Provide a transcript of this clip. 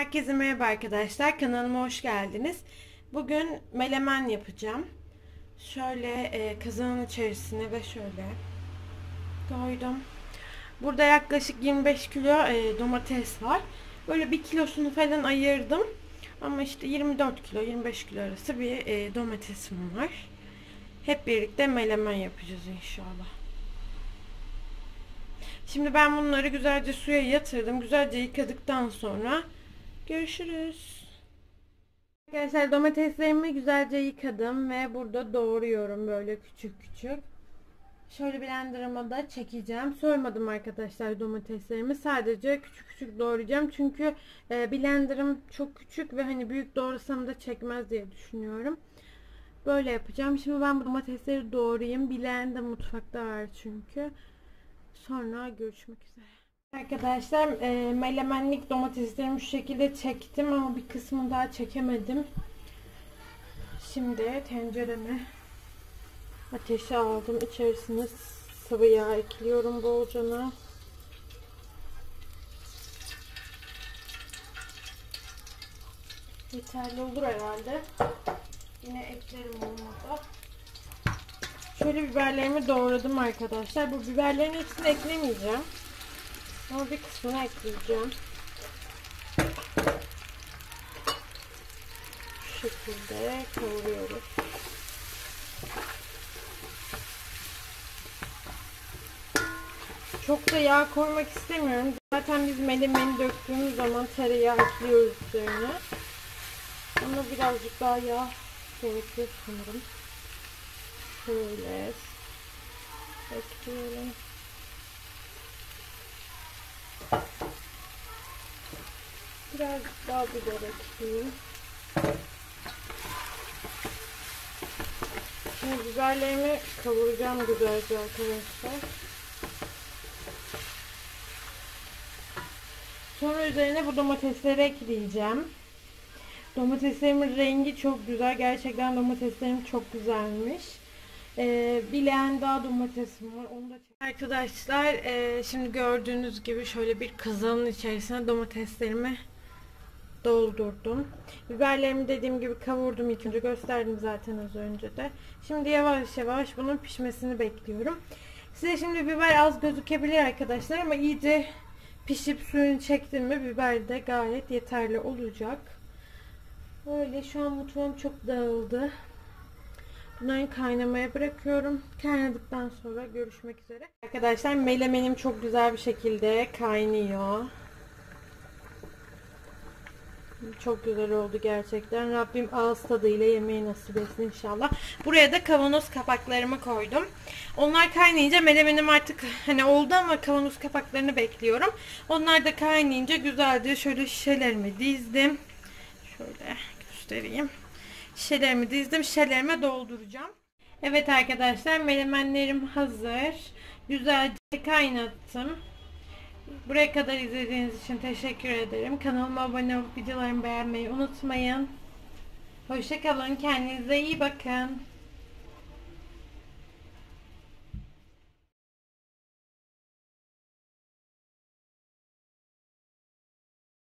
Herkese merhaba arkadaşlar. Kanalıma hoş geldiniz. Bugün melemen yapacağım. Şöyle kazanın içerisine ve şöyle koydum. Burada yaklaşık 25 kilo domates var. Böyle 1 kilosunu falan ayırdım. Ama işte 24 kilo 25 kilo arası bir domatesim var. Hep birlikte melemen yapacağız inşallah. Şimdi ben bunları güzelce suya yatırdım. Güzelce yıkadıktan sonra görüşürüz. Arkadaşlar domateslerimi güzelce yıkadım ve burada doğruyorum böyle küçük küçük. Şöyle blenderıma da çekeceğim. Soymadım arkadaşlar domateslerimi. Sadece küçük küçük doğrayacağım. Çünkü blenderım çok küçük ve hani büyük doğrasam da çekmez diye düşünüyorum. Böyle yapacağım. Şimdi ben bu domatesleri doğrayayım. Blender mutfakta var çünkü. Sonra görüşmek üzere. Arkadaşlar melemenlik domateslerimi şu şekilde çektim ama bir kısmını daha çekemedim. Şimdi tenceremi ateşe aldım. İçerisine sıvı yağ ekliyorum bolcana. Yeterli olur herhalde. Yine eklerim olmadı. Şöyle biberlerimi doğradım arkadaşlar. Bu biberlerin hepsini eklemeyeceğim. Ama bir kısmını ekleyeceğim. Şu şekilde kavuruyoruz. Çok da yağ koymak istemiyorum. Zaten biz melemeni döktüğümüz zaman tereyağı ekliyoruz üzerine. Ama birazcık daha yağ gerekiyor sanırım. Şöyle ekliyorum. Birazcık daha biber ekleyeyim. Şimdi biberlerimi kavuracağım güzelce arkadaşlar. Sonra üzerine bu domatesleri ekleyeceğim. Domateslerimin rengi çok güzel. Gerçekten domateslerim çok güzelmiş. Bileğen daha domatesim var. Onu da arkadaşlar şimdi gördüğünüz gibi şöyle bir kazanın içerisine domateslerimi doldurdum. Biberlerimi dediğim gibi kavurdum. İlk önce gösterdim zaten az önce de. Şimdi yavaş yavaş bunun pişmesini bekliyorum. Size şimdi biber az gözükebilir arkadaşlar ama iyice pişip suyunu çektim mi biber de gayet yeterli olacak. Böyle şu an mutfağım çok dağıldı. Bunları kaynamaya bırakıyorum. Kaynadıktan sonra görüşmek üzere. Arkadaşlar melemenim çok güzel bir şekilde kaynıyor. Çok güzel oldu gerçekten. Rabbim ağız tadıyla yemeği nasip etsin inşallah. Buraya da kavanoz kapaklarımı koydum. Onlar kaynayınca melemenim artık hani oldu ama kavanoz kapaklarını bekliyorum. Onlar da kaynayınca güzelce şöyle şişelerimi dizdim. Şöyle göstereyim. Şişelerimi dizdim. Şişelerime dolduracağım. Evet arkadaşlar melemenlerim hazır. Güzelce kaynattım. Buraya kadar izlediğiniz için teşekkür ederim. Kanalıma abone olup videolarımı beğenmeyi unutmayın. Hoşça kalın. Kendinize iyi bakın.